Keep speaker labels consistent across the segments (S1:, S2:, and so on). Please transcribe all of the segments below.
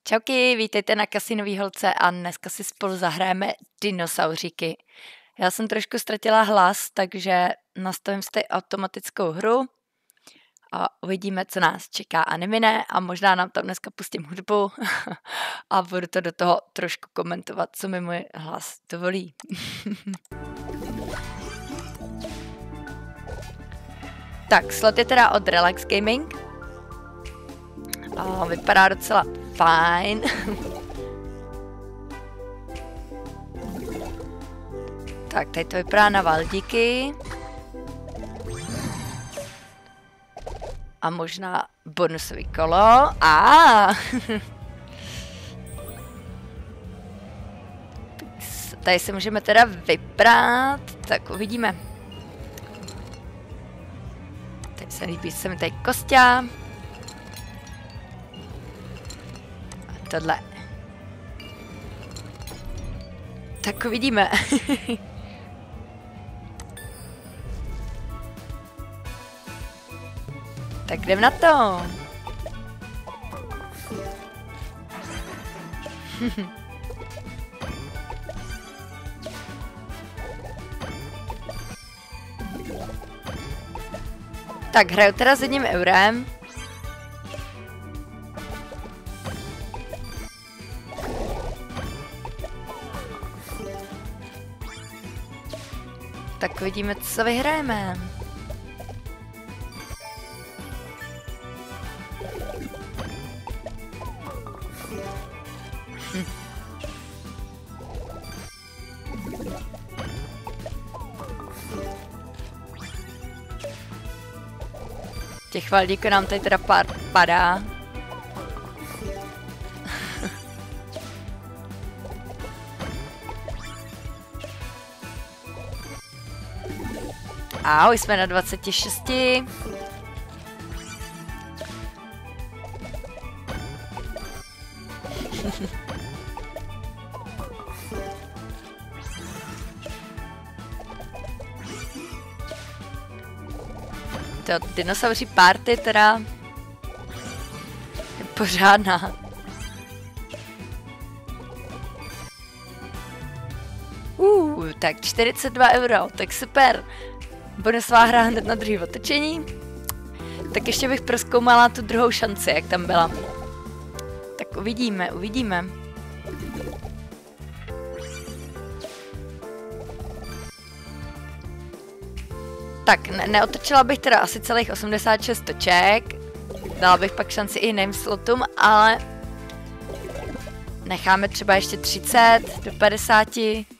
S1: Čauky, vítejte na Kasinový holce a dneska si spolu zahrajeme dinosauříky. Já jsem trošku ztratila hlas, takže nastavím si tady automatickou hru a uvidíme, co nás čeká a nemine a možná nám tam dneska pustím hudbu a budu to do toho trošku komentovat, co mi můj hlas dovolí. Tak, slot je teda od Relax Gaming. Vypadá docela fajn. Tak, tady to vypadá na valdíky. A možná bonusový kolo. Tady se můžeme teda vybrat. Tak uvidíme. Teď se líbí se mi tady kosťa. A tohle. Tak uvidíme. Tak jdem na to. Tak hraju teda s 1 eurem. Tak vidíme, co vyhrajeme. Těch valdíků nám tady teda pár padá. Ahoj, jsme na 26. To dinosauří party teda je pořádná. Tak 42 euro, tak super. Bonusová hra hned na druhý otočení. Tak ještě bych prozkoumala tu druhou šanci, jak tam byla. Tak uvidíme. Tak, neotočila bych teda asi celých 86 toček. Dala bych pak šanci i jiným slotům, ale necháme třeba ještě 30 do 50.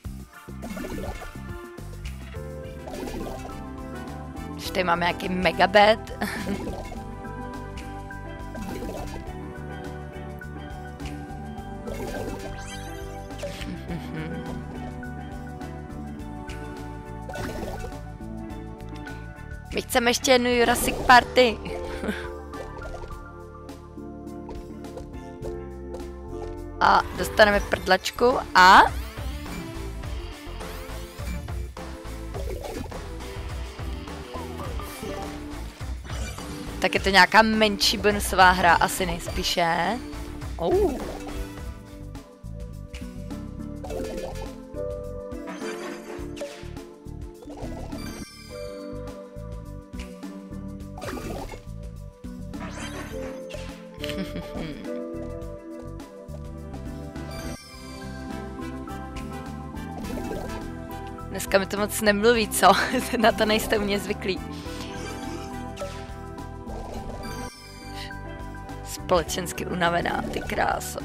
S1: Už tady máme nějaký megabet. My chceme ještě jednu Jurassic Party. A dostaneme prdlačku a... Tak je to nějaká menší bonusová hra, asi nejspíše. Dneska mi to moc nemluví, co? Na to nejste u mě zvyklí. Společensky unavená, ty kráso.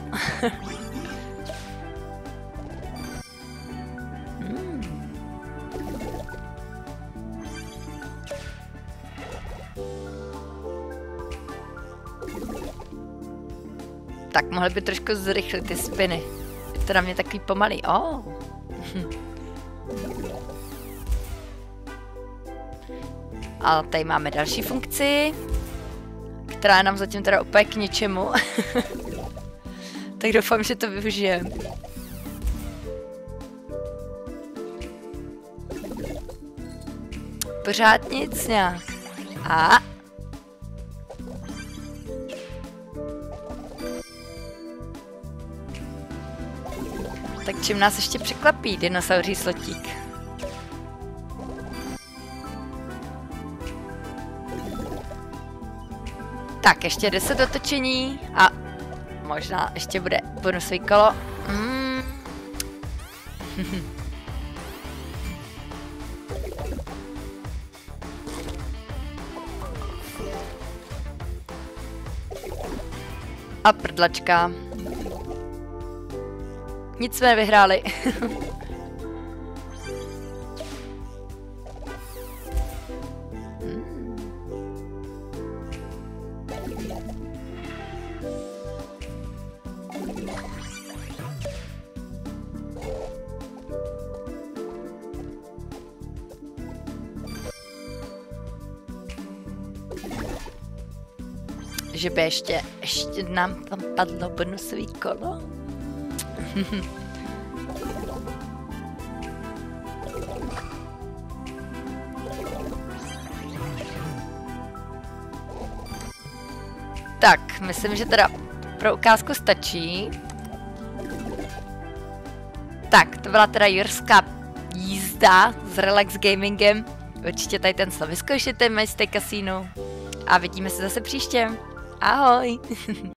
S1: Tak mohli by trošku zrychlit ty spiny. Je to na mě takový pomalý. A tady máme další funkci, která je nám zatím teda úplně k ničemu. Tak doufám, že to využijeme. Pořád nic nějak. Tak čím nás ještě překvapí dinosauří slotík? Tak, ještě 10 otočení a možná ještě bude bonusový kolo. A prdlačka. Nic jsme nevyhráli. Že by ještě nám tam padlo bonusový kolo. Tak, myslím, že teda pro ukázku stačí. Tak, to byla teda jurská jízda s Relax Gamingem. Určitě tady ten slov vyzkoušete, Majstej Casino. A vidíme se zase příště. Ahoj!